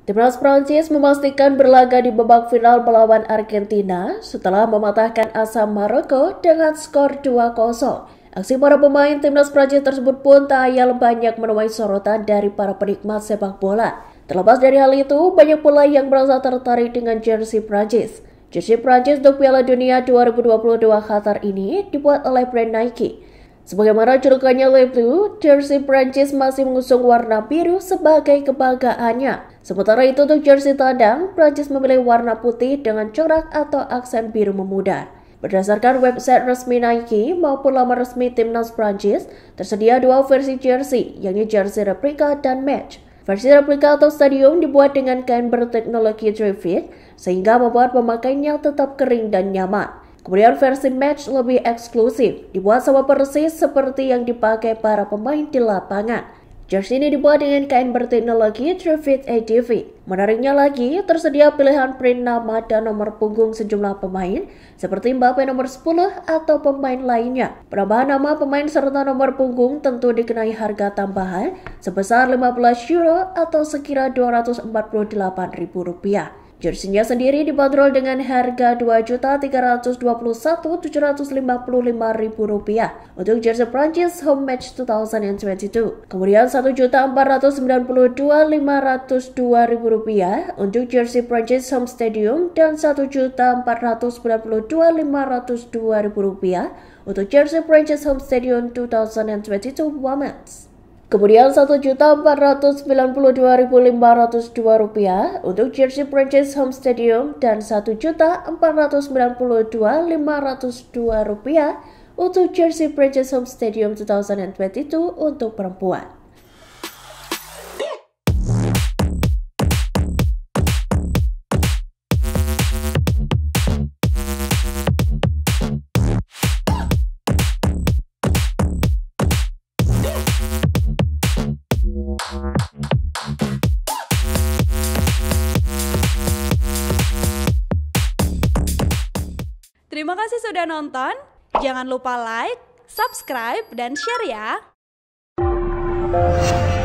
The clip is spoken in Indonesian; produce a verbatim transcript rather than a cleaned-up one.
Timnas Prancis memastikan berlaga di babak final melawan Argentina setelah mematahkan asa Maroko dengan skor dua kosong. Aksi para pemain Timnas Prancis tersebut pun tak ayal banyak menuai sorotan dari para penikmat sepak bola. Terlepas dari hal itu, banyak pula yang merasa tertarik dengan jersey Prancis. Jersey Prancis untuk Piala Dunia dua ribu dua puluh dua Qatar ini dibuat oleh brand Nike. Sebagaimana julukannya Le Bleu, jersey Prancis masih mengusung warna biru sebagai kebanggaannya. Sementara itu untuk jersey tandang, Prancis memilih warna putih dengan corak atau aksen biru memudar. Berdasarkan website resmi Nike maupun laman resmi Timnas Prancis, tersedia dua versi jersey, yakni jersey replika dan match. Versi replika atau stadium dibuat dengan kain berteknologi Trifid, sehingga membuat pemakainya tetap kering dan nyaman. Kemudian versi match lebih eksklusif, dibuat sama persis seperti yang dipakai para pemain di lapangan. Jersey ini dibuat dengan kain berteknologi Trifid A D V. Menariknya lagi, tersedia pilihan print nama dan nomor punggung sejumlah pemain, seperti Mbappe nomor sepuluh atau pemain lainnya. Penambahan nama pemain serta nomor punggung tentu dikenai harga tambahan sebesar lima belas euro atau sekira dua ratus empat puluh delapan ribu rupiah. Jersey-nya sendiri dibanderol dengan harga dua juta tiga ratus dua puluh satu ribu tujuh ratus lima puluh lima rupiah untuk jersey Prancis Home Match dua ribu dua puluh dua. Kemudian satu juta empat ratus sembilan puluh dua ribu lima ratus dua rupiah untuk jersey Prancis Home Stadium dan satu juta empat ratus sembilan puluh dua ribu lima ratus dua rupiah untuk jersey Prancis Home Stadium dua ribu dua puluh dua Women's. Kemudian satu juta empat ratus sembilan puluh dua ribu lima ratus dua rupiah untuk jersey Prancis Home Stadium dan satu juta empat ratus sembilan puluh dua ribu lima ratus dua rupiah untuk jersey Prancis Home Stadium dua ribu dua puluh dua untuk perempuan. Terima kasih sudah nonton. Jangan lupa like, subscribe, dan share ya.